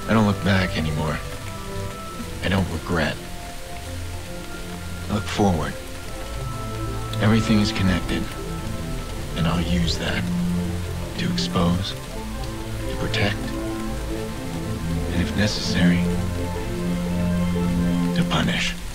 I don't look back anymore. I don't regret. I look forward. Everything is connected, and I'll use that to expose, to protect, and if necessary, to punish.